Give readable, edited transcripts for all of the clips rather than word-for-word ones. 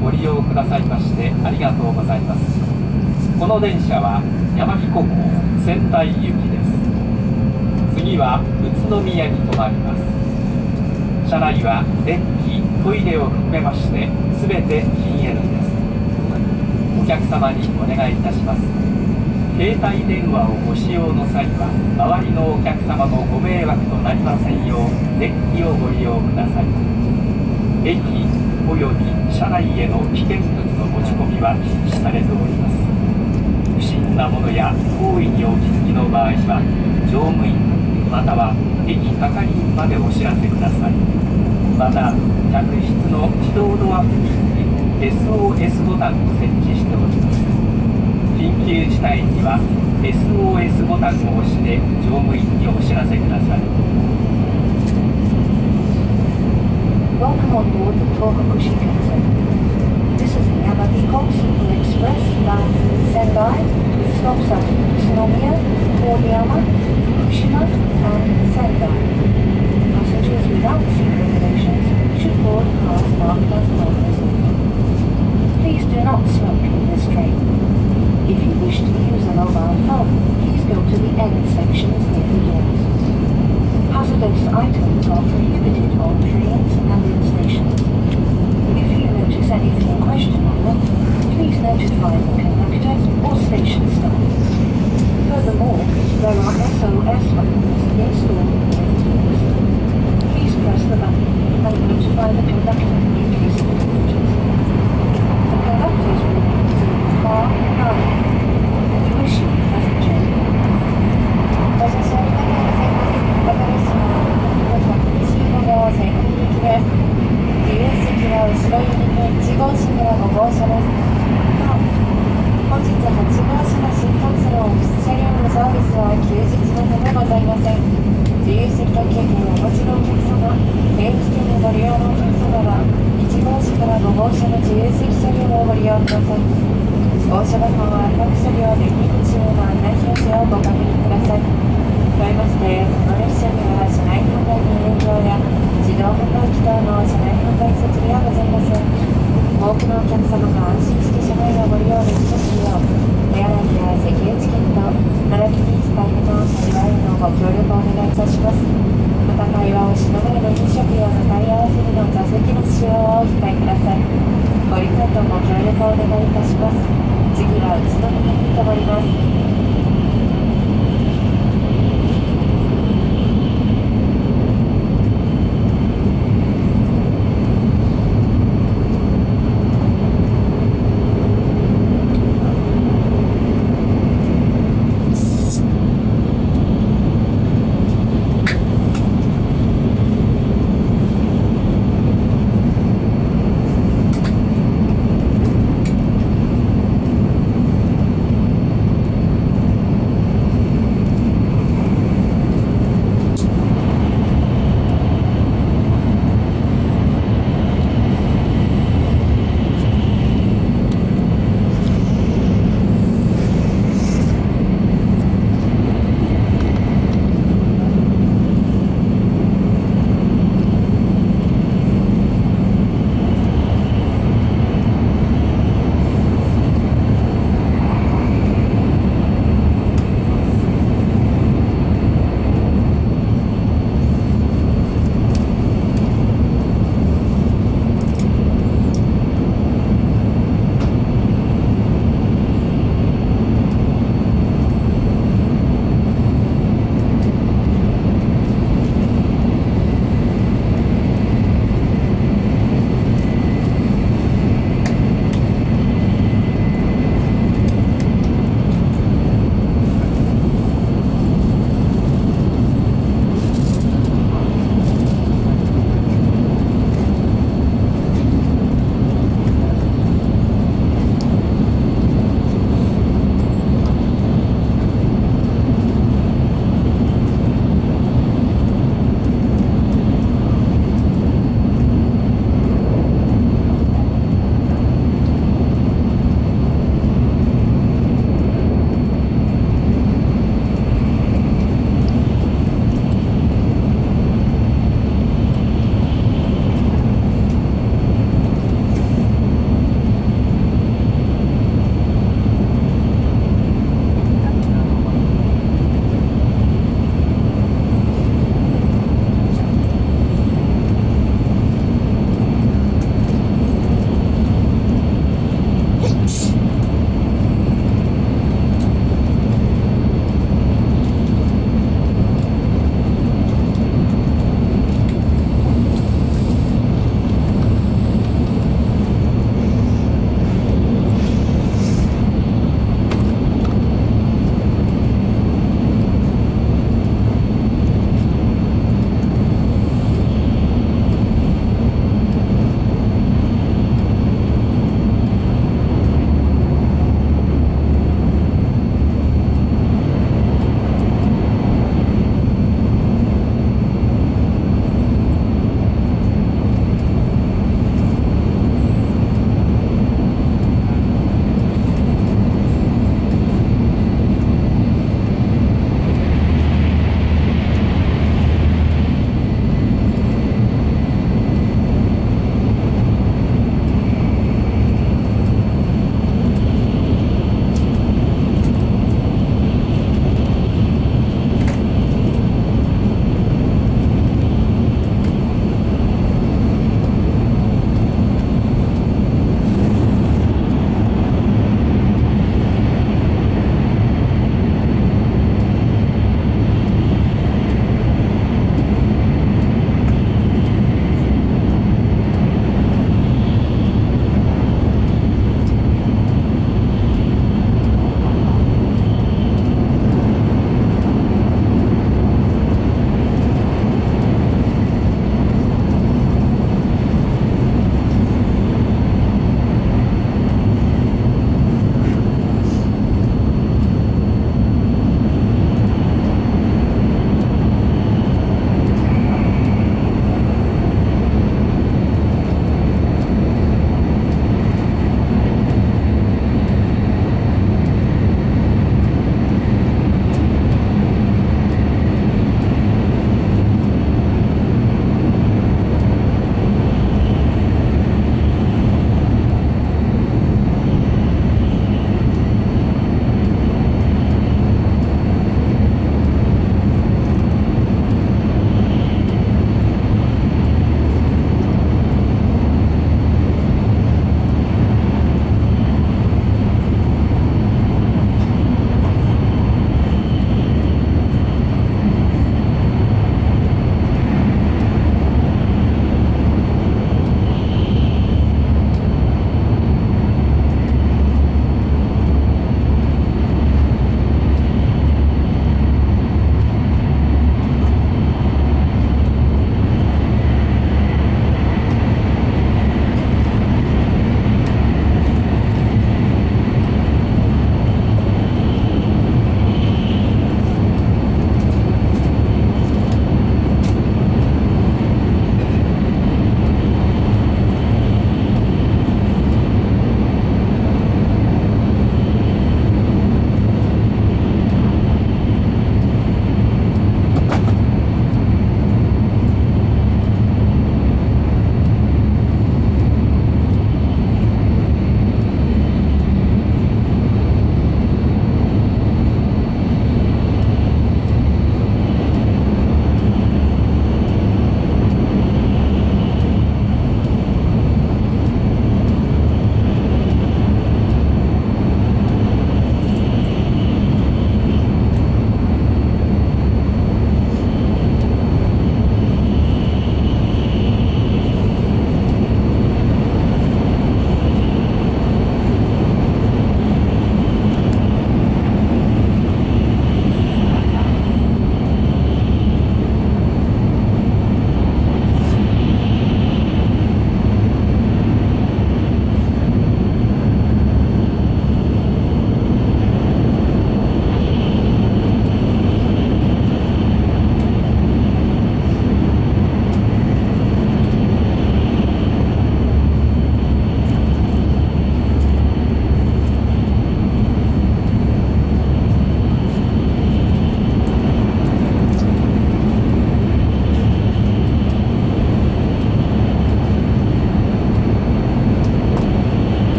ご利用くださいましてありがとうございます。この電車は山彦号仙台行きです。次は宇都宮に停まります。車内は電気、トイレを含めまして全て禁煙です。お客様にお願いいたします。携帯電話をご使用の際は周りのお客様のご迷惑となりませんよう電気をご利用ください。駅および車内への危険物の持ち込みは禁止されております。不審なものや行為にお気づきの場合は乗務員または駅係員までお知らせください。また客室の自動ドア付近に SOS ボタンを設置しております。緊急事態には SOS ボタンを押して乗務員にお知らせください。 Welcome on board the Tohoku Shinkansen. This is the Yamagiko Super Express bound to Sendai with stops at Utsunomiya, Koriyama, Fukushima, and Sendai. Passengers without seat reservations should board cars marked as non-reserved. Please do not smoke in this train. If you wish to use a mobile phone, please go to the end sections near the doors. Hazardous items are prohibited on trains and in stations. If you notice anything questionable, please notify the conductor or station staff. Furthermore, there are SOS buttons installed in the doors. Please press the button and notify the conductor in case of emergency. The conductor's room is in the car 9. We wish you a pleasant journey. 号仙台行きです。自由席は後ろユニ1号車から5号車です。本日8号車の新幹線オフィス車両のサービスは休日のためございません。自由席と経験をお持ちのお客様、定期券をご利用のお客様は1号車から5号車の自由席車両をご利用ください。号車番号は各車両で入り口への案内表示をご確認ください。加えまして、この列車には車内販売に影響や自動販売機等の車内販売設備はございません。多くのお客様が安心して車内をご利用できますよう、手洗いや席エチケット、並びに使い方の幸いのご協力をお願いいたします。また会話をしながらの飲食や向かい合わせでの座席の使用をお控えください。ご理解とご協力をお願いいたします。次は宇都宮に停まります。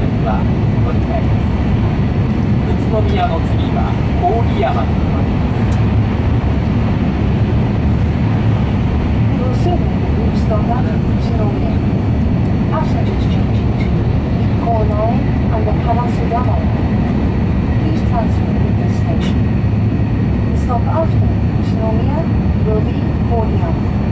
線は乗り換えです。宇都宮の次は郡山に停まります。 You will soon reach the Utsunomiya. Passengers changing to Ikko Line and the Karasuyama Line. Please transfer at this station. The stop after Utsunomiya will be Koriyama.